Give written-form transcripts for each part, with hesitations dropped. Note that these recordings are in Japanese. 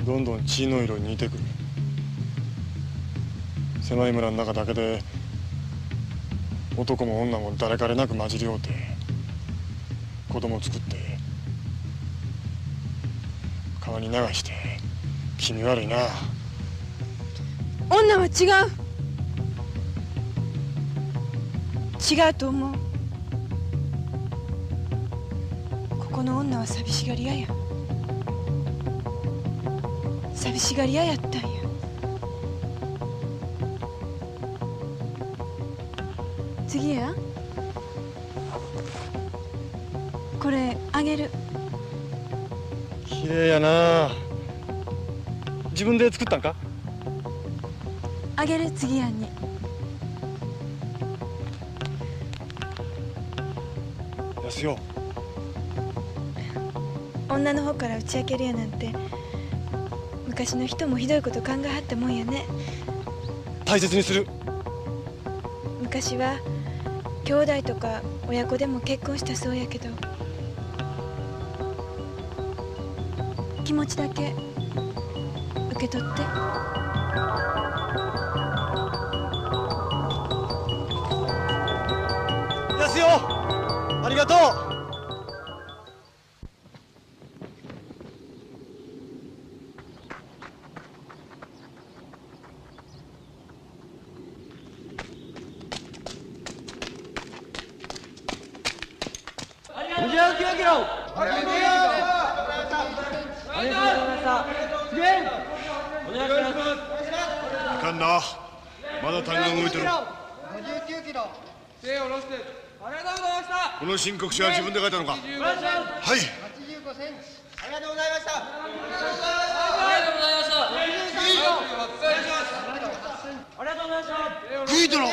どんどん血の色に似てくる。狭い村の中だけで男も女も誰彼なく混じり合うて子供作って川に流して気味悪いな。 女は違う。違うと思う。ここの女は寂しがり屋や。寂しがり屋やったんや。次や。これあげる。 綺麗やな。自分で作ったんか？ あげる次やんに。 安代。 女の方から打ち明けるやなんて昔の人もひどいこと考えはったもんやね。 大切にする。 昔は兄弟とか親子でも結婚したそうやけど気持ちだけ受け取って。 安代、ありがとう。 59キロ。ありがとうございました。次元お願いします。 いかんな。まだ谷が動いてる。 59キロ。手を下ろして。ありがとうございました。 この申告書は自分で書いたのか？はい。 85センチ。ありがとうございました。ありがとうございました。ありがとうございました。 いいだろう。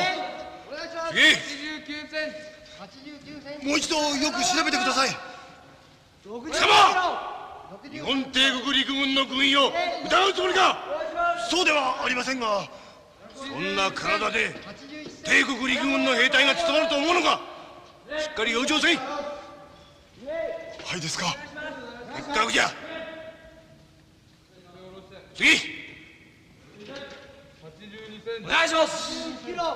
89センチ。 もう一度よく調べてください。 貴様！日本帝国陸軍の軍医を疑うつもりか？そうではありませんが、そんな体で帝国陸軍の兵隊が務まると思うのか？しっかり養生せい。はいですか。結果じゃ。次。 お願いします。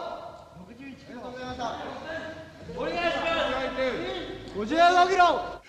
お願いします。55キロ。